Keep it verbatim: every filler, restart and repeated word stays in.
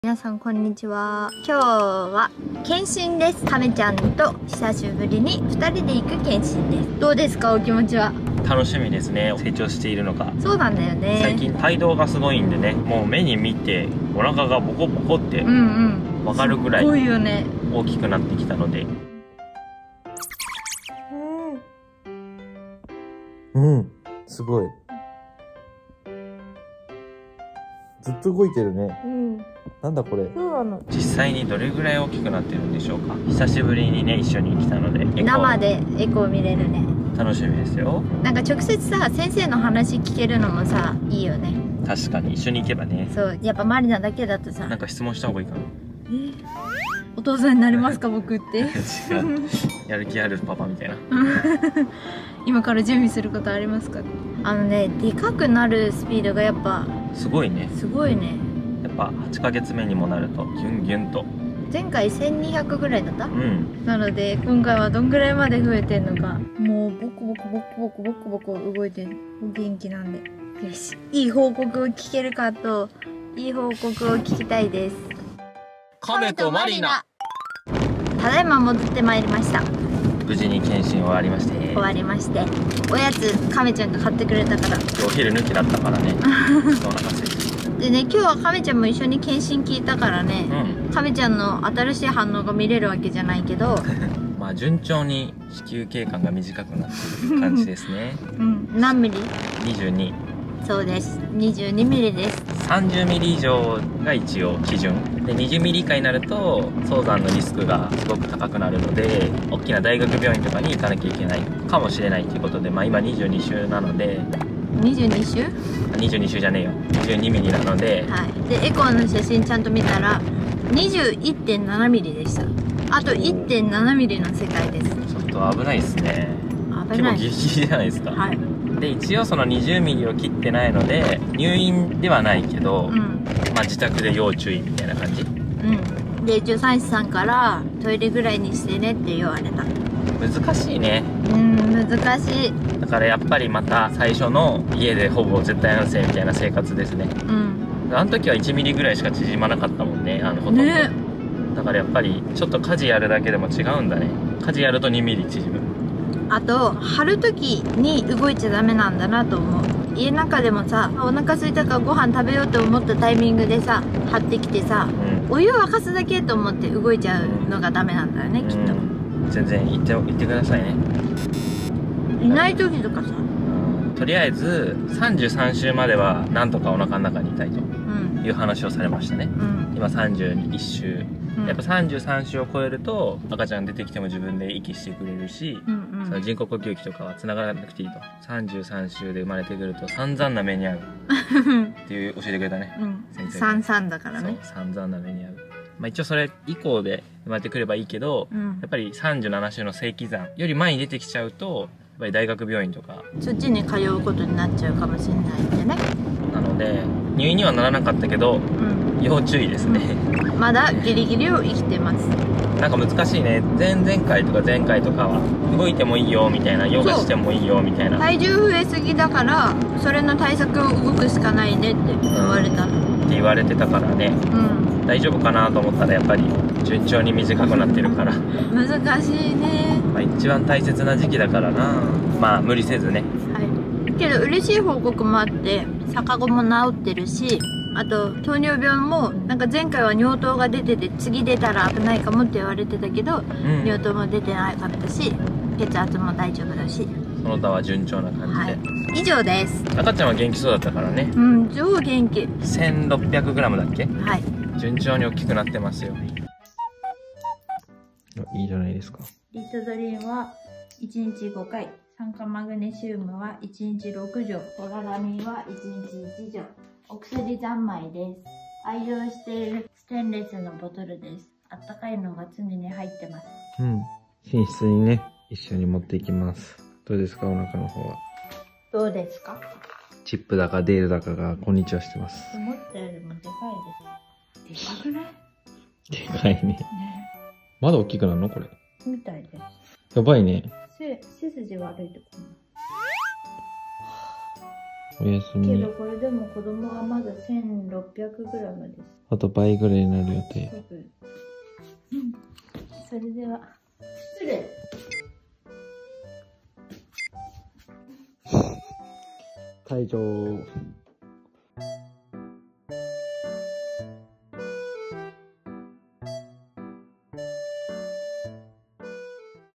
皆さんこんにちは。今日は検診です。亀ちゃんと久しぶりにふたりで行く検診です。どうですか、お気持ちは？ 楽しみですね。成長しているのか。 そうなんだよね。 最近胎動がすごいんでね、もう目に見てお腹がボコボコってわかるぐらい大きくなってきたので。 うん、すごい。ずっと動いてるね。うん。なんだこれ。 そうなの。 実際にどれぐらい大きくなってるんでしょうか。久しぶりにね、一緒に来たので。 生でエコー見れるね。 楽しみですよ。 なんか直接さ、先生の話聞けるのもさ、いいよね。 確かに、一緒に行けばね。 そう、やっぱマリナだけだとさ。 なんか質問した方がいいかな。 えお父さんになりますか、僕って。違う。 やる気あるパパみたいな。 今から準備することありますか？あのね、でかくなるスピードがやっぱすごいね。 すごいね。 やっぱはちかげつめにもなるとギュンギュンと。 前回せんにひゃくぐらいだった？ うん。 なので今回はどんぐらいまで増えてんのか。もうボコボコボコボコボコボコ動いてる。元気なんで。よし。いい報告を聞けるかと、いい報告を聞きたいです。 亀とマリナ。 ただいま戻ってまいりました。 無事に検診終わりまして、 終わりまして、おやつ亀ちゃんが買ってくれたから。 お昼抜きだったからね。お腹空いて。 でね、今日は亀ちゃんも一緒に検診聞いたからね、 うん、 亀ちゃんの新しい反応が見れるわけじゃないけどまあ順調に子宮経過が短くなっている感じですね。 うん、何ミリ？ にじゅうに。 そうです、にじゅうにミリです。 さんじゅうミリ以上が一応基準で、にじゅうミリ以下になると早産のリスクがすごく高くなるので、大きな大学病院とかに行かなきゃいけないかもしれないということで、まあ今にじゅうに週なので。 にじゅうに週？ にじゅうに週じゃねえよ、にじゅうにミリなので、 はい、でエコーの写真ちゃんと見たら にじゅういってんななミリでした。あと いってんななミリの世界です。 ちょっと危ないですね。 危ない。 結構ギリギリじゃないですか。 はい。 で一応そのにじゅうミリを切ってないので入院ではないけど、うん、まあ自宅で要注意みたいな感じ。 うん。で助産師さんからトイレぐらいにしてねって言われた。 難しいね。 うん難しい。 だからやっぱりまた最初の家でほぼ絶対安静みたいな生活ですね。うん。あの時はいちミリぐらいしか縮まなかったもんね、あのほとんど、ね、だからやっぱりちょっと家事やるだけでも違うんだね。家事やるとにミリ縮む。あと貼る時に動いちゃダメなんだなと思う。家の中でもさ、お腹空いたからご飯食べようと思ったタイミングでさ貼ってきてさ、うん、お湯沸かすだけと思って動いちゃうのがダメなんだよね、うん、きっと。 全然言って言ってくださいね。 いない時とかさ、 とりあえずさんじゅうさん週まではなんとかお腹の中にいたいという話をされましたね。うん、今さんじゅういち週、うん、やっぱさんじゅうさん週を超えると赤ちゃん出てきても自分で息してくれるし、うんうん、その人工呼吸器とかは繋がらなくていいと。さんじゅうさん週で生まれてくると散々な目に遭うっていう教えてくれたね、うん、先生が。散々だからね。そう、散々な目に遭う。まあ一応それ以降で生まれてくればいいけど、うん、やっぱりさんじゅうなな週の正規産より前に出てきちゃうとやっぱり大学病院とかそっちに通うことになっちゃうかもしれないんでね。 なので入院にはならなかったけど、うん、要注意ですね。 まだギリギリを生きてます。 なんか難しいね。前々回とか前回とかは動いてもいいよみたいな、ヨガしてもいいよみたいな。 体重増えすぎだからそれの対策を動くしかないねって言われた、うん、 って言われてたからね、うん、大丈夫かなと思ったらやっぱり順調に短くなってるから難しいね。 まあ一番大切な時期だからな。まあ無理せずね。 はい。けど嬉しい報告もあって、逆子も治ってるし、あと糖尿病もなんか前回は尿糖が出てて次出たら危ないかもって言われてたけど、うん、尿糖も出てなかったし血圧も大丈夫だし、 その他は順調な感じで、はい、 以上です。 赤ちゃんは元気そうだったからね。 うん、超元気。 せんろっぴゃくグラム だっけ。 はい、 順調に大きくなってますよ。いいじゃないですか。 リトドリンはいちにちごかい、酸化マグネシウムはいちにちろく錠、ポララミンはいちにちいち錠、お薬三昧です。愛用しているステンレスのボトルです。あったかいのが常に入ってます。 うん。寝室にね、一緒に持っていきます。どうですか、お腹の方は。 どうですか。 チップだかデールだかがこんにちはしてます。 思ったよりもでかいです。でかくない？ でかいね。ね、まだ大きくなるのこれ。 みたいです。 やばいね。 背、背筋悪いところ。 おやすけみど。これでも子供はまだ せんろっぴゃくグラム です。 あと倍ぐらいになる予定。 うん。それでは、失礼。 退場。